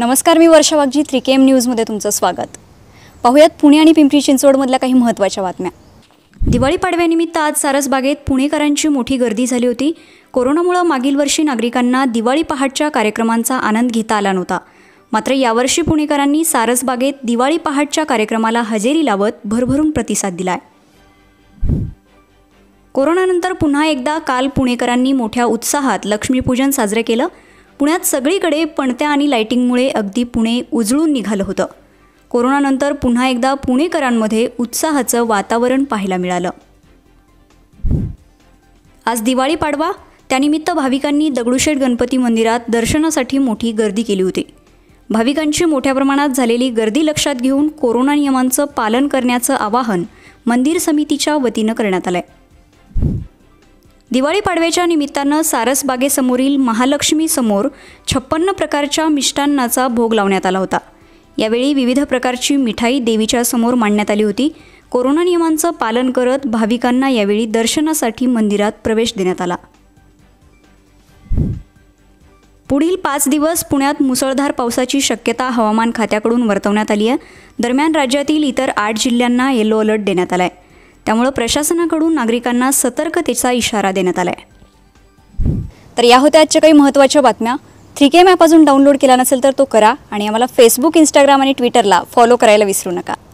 नमस्कार, मी वर्षा वाघजी. 3KM न्यूजमध्ये तुमचं स्वागत. पाहुयात पुणे आणि पिंपरी चिंचवडमधल्या काही महत्त्वाच्या बातम्या. दिवाळी पाडव्यानिमित्त आज सारसबागेत पुणेकरांची मोठी गर्दी झाली होती. कोरोनामुळे मागील वर्षी नागरिकांना दिवाळी पहाटच्या कार्यक्रमांचा आनंद घेता आला नव्हता. मात्र यावर्षी पुणेकरांनी सारसबागेत दिवाळी पहाटच्या कार्यक्रमाला हजेरी लावत भरभरून प्रतिसाद दिलाय. कोरोनानंतर पुन्हा एकदा काल पुणेकरांनी मोठ्या उत्साहात लक्ष्मीपूजन साजरे केलं. पुण्यात सगळीकडे पणत्या आणि लाईटिंगमुळे अगदी पुणे उजळून निघालं होतं. कोरोनानंतर पुन्हा एकदा पुणेकरांमध्ये उत्साहाचं वातावरण पाहायला मिळालं. आज दिवाळी पाडवा, त्यानिमित्त भाविकांनी दगडूशेठ गणपती मंदिरात दर्शनासाठी मोठी गर्दी केली होती. भाविकांची मोठ्या प्रमाणात झालेली गर्दी लक्षात घेऊन कोरोना नियमांचं पालन करण्याचं आवाहन मंदिर समितीच्या वतीनं करण्यात आलंय. दिवाळी पाडव्याच्या निमित्तानं सारसबागेसमोरील महालक्ष्मी समोर 56 प्रकारच्या मिष्टान्नाचा भोग लावण्यात आला होता. यावेळी विविध प्रकारची मिठाई देवीच्या समोर मांडण्यात आली होती. कोरोना नियमांचं पालन करत भाविकांना यावेळी दर्शनासाठी मंदिरात प्रवेश देण्यात आला. पुढील 5 दिवस पुण्यात मुसळधार पावसाची शक्यता हवामान खात्याकडून वर्तवण्यात आली आहे. दरम्यान राज्यातील इतर 8 जिल्ह्यांना येलो अलर्ट देण्यात आला आहे. त्यामुळे प्रशासनाकडून नागरिकांना सतर्कतेचा इशारा देण्यात आला आहे. तर या होत्या आजच्या काही महत्त्वाच्या बातम्या. 3KM ॲप अजून डाउनलोड केला नसेल तर तो करा आणि आम्हाला फेसबुक, इंस्टाग्राम आणि ट्विटरला फॉलो करायला विसरू नका.